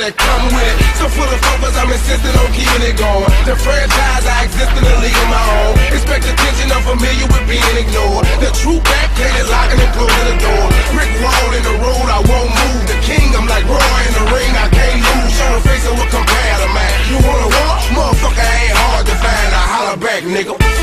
that come with it. So full of focus, I'm insisting on keeping it going. The franchise, I exist in a league of my own. Expect attention, I'm familiar with being ignored. The true back plated, locking and closing the door. Brick wall in the road, I won't move. The king, I'm like Roy in the ring, I can't lose. Show the face of what compare to man. You wanna walk? Motherfucker ain't hard to find. I holler back, nigga.